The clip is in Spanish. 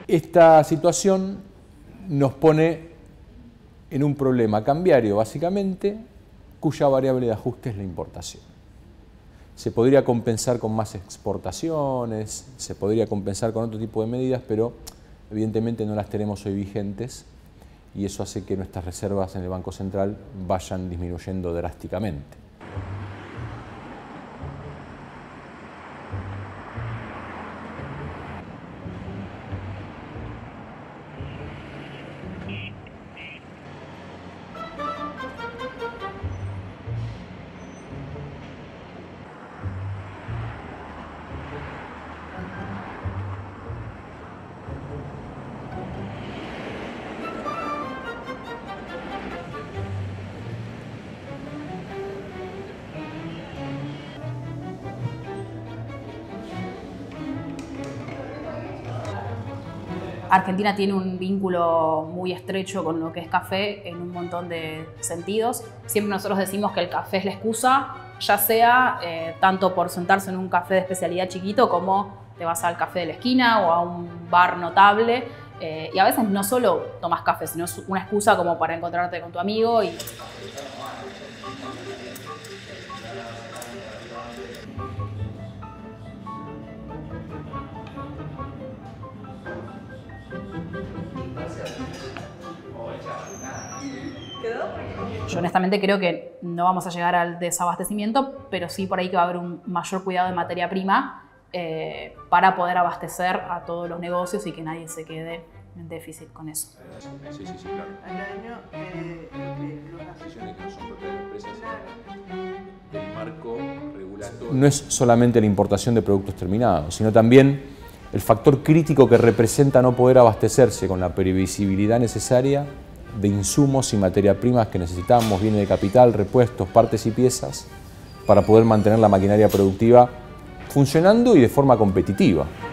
Esta situación nos pone en un problema cambiario, básicamente, cuya variable de ajuste es la importación. Se podría compensar con más exportaciones, se podría compensar con otro tipo de medidas, pero evidentemente no las tenemos hoy vigentes y eso hace que nuestras reservas en el Banco Central vayan disminuyendo drásticamente. Argentina tiene un vínculo muy estrecho con lo que es café en un montón de sentidos. Siempre nosotros decimos que el café es la excusa, ya sea tanto por sentarse en un café de especialidad chiquito como te vas al café de la esquina o a un bar notable. Y a veces no solo tomas café, sino es una excusa como para encontrarte con tu amigo. Yo honestamente creo que no vamos a llegar al desabastecimiento, pero sí por ahí que va a haber un mayor cuidado de materia prima para poder abastecer a todos los negocios y que nadie se quede en déficit con eso. Sí, claro. Al año las decisiones que no son propias de las empresas, el marco regulatorio. No es solamente la importación de productos terminados, sino también el factor crítico que representa no poder abastecerse con la previsibilidad necesaria de insumos y materias primas que necesitamos, bienes de capital, repuestos, partes y piezas, para poder mantener la maquinaria productiva funcionando y de forma competitiva.